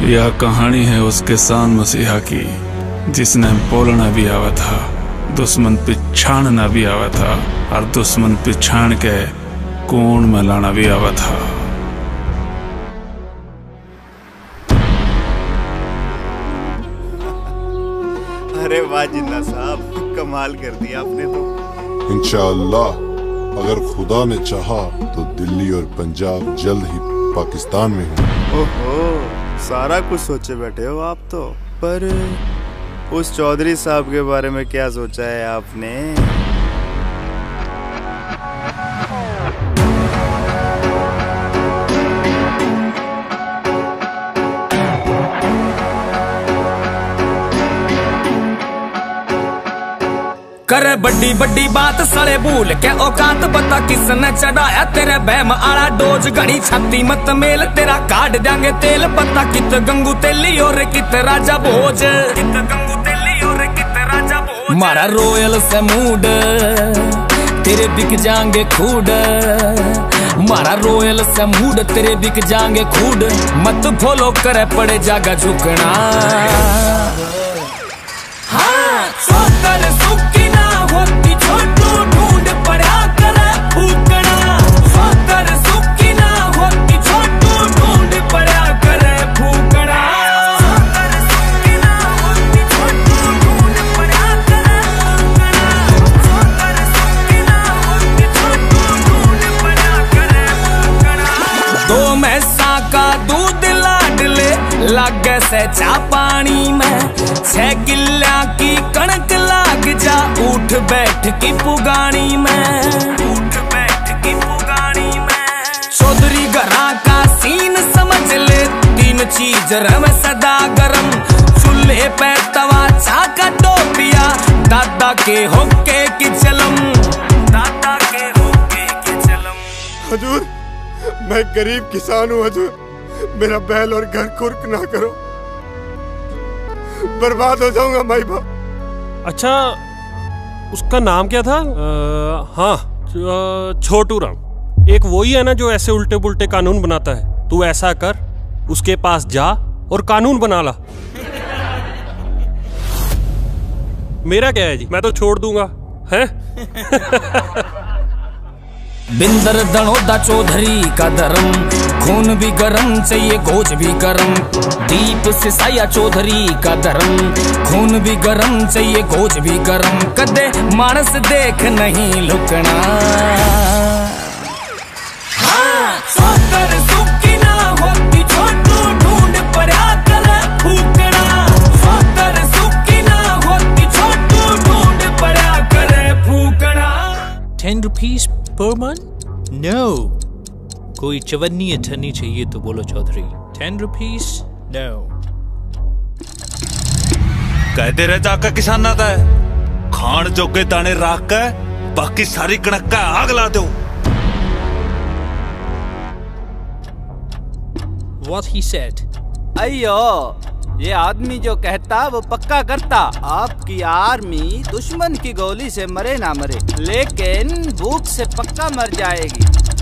यह कहानी है उस किसान मसीहा की जिसने बोलना भी आवा था, दुश्मन पिछाड़ना भी आवा था और दुश्मन पिछाड़ के कोण में लाना भी आवा था। अरे वाह जिन्ना साहब, कमाल कर दिया आपने तो। इंशाअल्लाह अगर खुदा ने चाहा तो दिल्ली और पंजाब जल्द ही पाकिस्तान में हो। ओहो, सारा कुछ सोचे बैठे हो आप तो। पर उस चौधरी साहब के बारे में क्या सोचा है आपने? करे बड्डी बड्डी बात सड़े भूल के औकात बता किसने चढ़ाया तेरे बहम आला डोज घड़ी छाती मत मेल तेरा काट देंगे तेल बता कित गंगू तेली और कित राजा भोज, कित गंगू तेली और कित राजा भोज। मारा रोयल से मूड तेरे बिक जाएंगे खूड, मारा रोयल से मूड तेरे बिक जाएंगे खूड। मत फॉलो करे पड़े जागा झुकना। हाँ छोकर सुकी ना होती छोटू ढूंढ पड़ा करे फूकना। छोकर सुकी ना होती छोटू ढूंढ पड़ा करे फूकना। छोकर सुकी ना होती छोटू ढूंढ पड़ा करे फूकना। छोकर सुकी ना होती छोटू ढूंढ पड़ा करे फूकना। दो मैसा का दूध लाडले लागे से चा पानी में, 6 किल्ला की कणक लाग जा उठ बैठ की पुगानी में, उठ बैठ की पुगानी में। चौधरी घरा का सीन समझ ले, 3 चीज रम सदा गरम। चूल्हे पे तवा चाका टोपिया, दादा के होके की चलम, दादा के होके की चलम। हजूर मैं गरीब किसान हूँ हजूर, मेरा बैल और घर कुर्क ना करो, बर्बाद हो जाऊंगा माई बाप। अच्छा उसका नाम क्या था? हाँ छोटू राम। एक वही है ना जो ऐसे उल्टे पुल्टे कानून बनाता है। तू ऐसा कर, उसके पास जा और कानून बना ला। मेरा क्या है जी, मैं तो छोड़ दूंगा है। बिंदर दनोदा चौधरी का धर्म, खून भी गरम चाहिए गोज भी गरम। दीप सिसाया चौधरी का धर्म, खून भी गरम चाहिए गोज भी गरम। कदे मानस देख नहीं लुकना। हाँ छोकर सुकी ना होती छोटू ढूंढ पड़ा करे फूकना। छोकर सुकी ना होती छोटू ढूंढ पड़ा करे फूकना। 10 रुपीज पर मंथ? नो। कोई चवन्नी अठन्नी चाहिए तो बोलो चौधरी। 10 रुपीज? नो। कहते रह जाकर किसान आता है, खान जोगे दाने राख कर बाकी सारी कणक का आग ला दो। What he said? अयो ये आदमी जो कहता वो पक्का करता। आपकी आर्मी दुश्मन की गोली से मरे ना मरे, लेकिन भूख से पक्का मर जाएगी।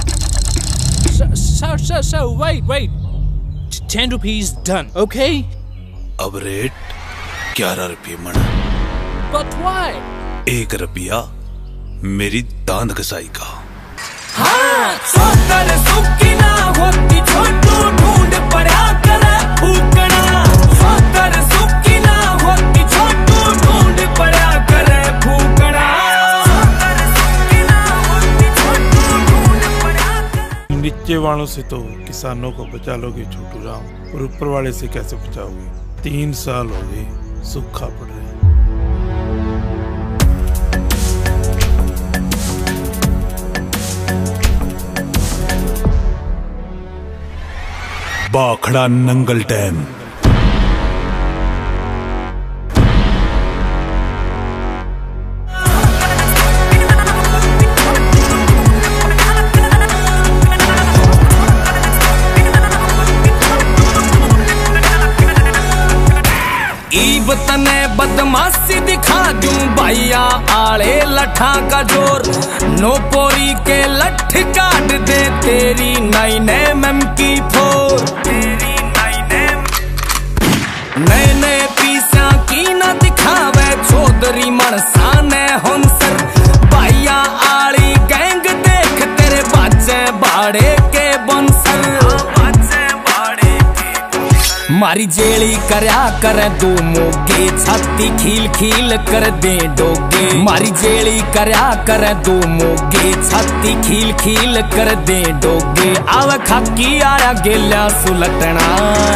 So, wait. 10 rupees done, okay? अब रेट 11 रुपये मण। But why? 1 रुपया मेरी दांत कसाई का। हाँ छोकर सुकी ना होती छोटू ढूंढ पड़ा करे फूकना। छोकर सुकी ना होती छोटू ढूंढ पड़ा करे फूकना। छोकर सुकी ना होती छोटू ढूंढ पड़ा करे। नीचे वालों से तो किसानों को बचा लोगे छोटू राम, और ऊपर वाले से कैसे बचाओगे? 3 साल हो गए सूखा पड़ रहा है। बाखड़ा नंगल डैम। ईब तने बदमाशी दिखा दूं भैया आले लठा का जोर। नोपोरी के लठ काट दे तेरी 9mm की फोर, तेरी 9mm। बाड़े के बंसल मारी जेली करया कर दो मोगे छाती खील खील कर दे डोगे मारी जेली करया कर दो मोगे छाती खील खील कर दे डोगे आव खाकी आया गेला सुलटना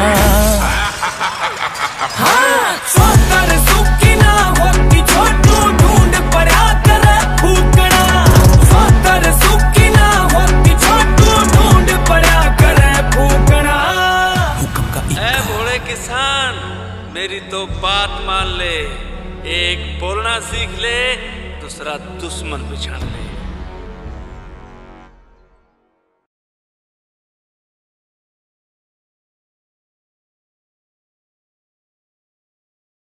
हाँ छोकर सुखी ना होती छोटू ढूंढ पड़ा कर फूकना छोकर सुखी ना होती छोटू ढूंढ पड़ा कर फूकना भोले किसान मेरी तो बात मान ले, एक बोलना सीख ले, दूसरा दुश्मन पहचान ले।